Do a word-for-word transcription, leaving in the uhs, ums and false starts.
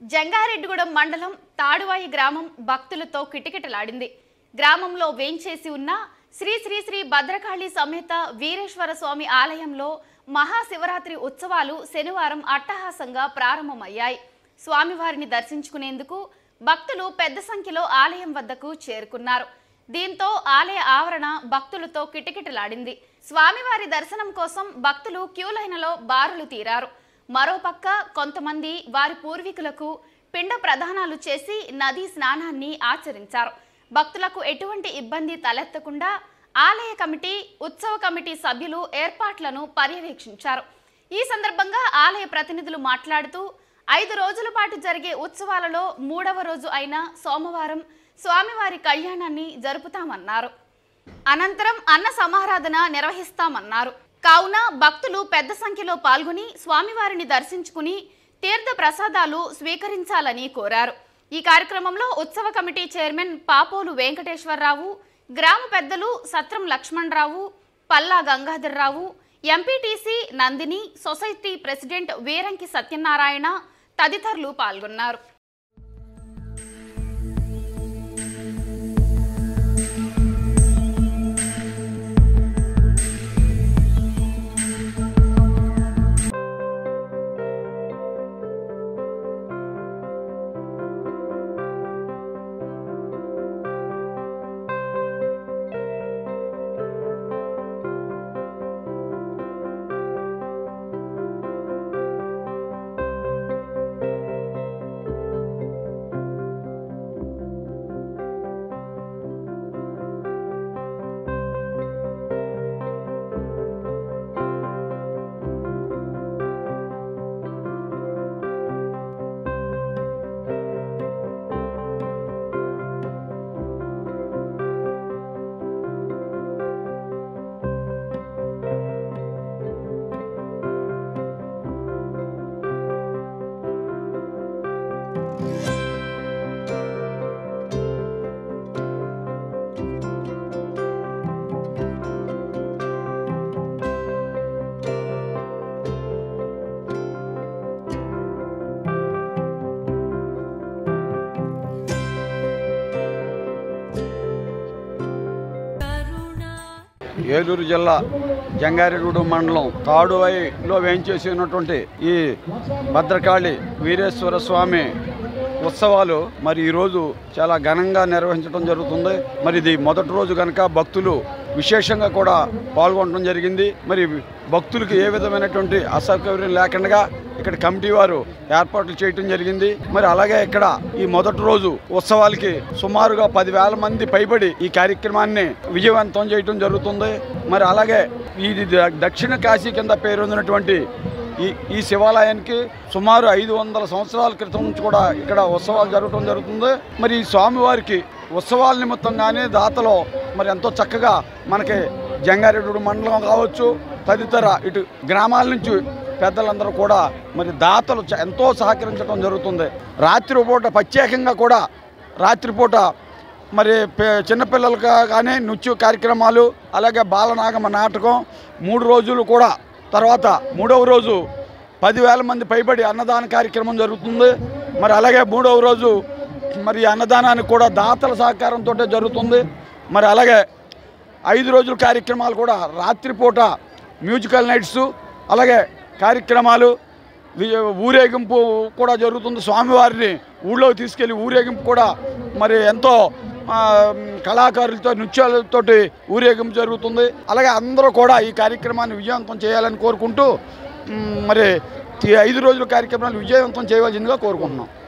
జంగారెడ్డిగూడెం మండలం తాడువాయి గ్రామం భక్తులతో కిటకిటలాడింది. గ్రామంలో వేంచేసి ఉన్న శ్రీ శ్రీ శ్రీ భద్రకాళి సమేత వీరేశ్వర స్వామి ఆలయంలో మహాశివరాత్రి ఉత్సవాలు శనివారం అట్టహాసంగా ప్రారంభమయ్యాయి. స్వామివారిని దర్శించుకునేందుకు భక్తులు పెద్ద సంఖ్యలో ఆలయం వద్దకు చేరుకున్నారు. దీంతో ఆలయ ఆవరణ భక్తులతో కిటకిటలాడింది. స్వామివారి దర్శనం కోసం భక్తులు క్యూ లైన్లో బారులు తీరారు. మరోపక్క కొంతమంది వారి పూర్వీకులకు పిండ ప్రదానాలు చేసి నదీ స్నానాన్ని ఆచరించారు. భక్తులకు ఎటువంటి ఇబ్బంది తలెత్తకుండా ఆలయ కమిటీ, ఉత్సవ కమిటీ సభ్యులు ఏర్పాట్లను పర్యవేక్షించారు. ఈ సందర్భంగా ఆలయ ప్రతినిధులు మాట్లాడుతూ ఐదు రోజుల పాటు జరిగే ఉత్సవాలలో మూడవ రోజు అయిన సోమవారం స్వామివారి కళ్యాణాన్ని జరుపుతామన్నారు. అనంతరం అన్న సమారాధన నిర్వహిస్తామన్నారు. కావున భక్తులు పెద్ద సంఖ్యలో పాల్గొని స్వామివారిని దర్శించుకుని తీర్థ ప్రసాదాలు స్వీకరించాలని కోరారు. ఈ కార్యక్రమంలో ఉత్సవ కమిటీ చైర్మన్ పాపోలు వెంకటేశ్వరరావు, గ్రామ పెద్దలు Satram Lakshmana Rao, Palla Gangadhar Rao, MPTC Nandini, society president Veeranki Satyanarayana తదితరులు పాల్గొన్నారు. ఏలూరు జిల్లా జంగారెడ్డిగూడెం మండలం తాడువాయిలో వేయించేసి ఉన్నటువంటి ఈ భద్రకాళి వీరేశ్వర స్వామి ఉత్సవాలు మరి ఈరోజు చాలా ఘనంగా నిర్వహించడం జరుగుతుంది. మరి ఇది మొదటి రోజు కనుక భక్తులు విశేషంగా కూడా పాల్గొనడం జరిగింది. మరి భక్తులకు ఏ విధమైనటువంటి అసౌకర్యం లేకుండా ఇక్కడ కమిటీ వారు ఏర్పాట్లు చేయడం జరిగింది. మరి అలాగే ఇక్కడ ఈ మొదటి రోజు ఉత్సవాలకి సుమారుగా పదివేల మంది పైబడి ఈ కార్యక్రమాన్ని విజయవంతం చేయడం జరుగుతుంది. మరి అలాగే ఇది దక్షిణ కాశీ కింద పేరొందినటువంటి ఈ ఈ శివాలయానికి సుమారు ఐదు వందల సంవత్సరాల క్రితం నుంచి కూడా ఇక్కడ ఉత్సవాలు జరగడం జరుగుతుంది. మరి ఈ స్వామివారికి ఉత్సవాల నిమిత్తంగానే దాతలో మరి ఎంతో చక్కగా మనకి జంగారెడ్డిగూడెం మండలం కావచ్చు, తదితర ఇటు గ్రామాల నుంచి పెద్దలందరూ కూడా మరి దాతలు ఎంతో సహకరించడం జరుగుతుంది. రాత్రిపూట ప్రత్యేకంగా కూడా రాత్రిపూట మరి చిన్నపిల్లలుగా కానీ నృత్య కార్యక్రమాలు, అలాగే బాలనాగమ నాటకం మూడు రోజులు కూడా, తర్వాత మూడవ రోజు పదివేల మంది పైబడి అన్నదాన కార్యక్రమం జరుగుతుంది. మరి అలాగే మూడవ రోజు మరి అన్నదానానికి కూడా దాతల సహకారంతో జరుగుతుంది. మరి అలాగే ఐదు రోజుల కార్యక్రమాలు కూడా రాత్రిపూట మ్యూజికల్ నైట్స్, అలాగే కార్యక్రమాలు, ఊరేగింపు కూడా జరుగుతుంది. స్వామివారిని ఊళ్ళోకి తీసుకెళ్ళి ఊరేగింపు కూడా మరి ఎంతో కళాకారులతో నృత్యాలతోటి ఊరేగింపు జరుగుతుంది. అలాగే అందరూ కూడా ఈ కార్యక్రమాన్ని విజయవంతం చేయాలని కోరుకుంటూ మరి ఈ ఐదు రోజుల కార్యక్రమాన్ని విజయవంతం చేయవలసిందిగా కోరుకుంటున్నాం.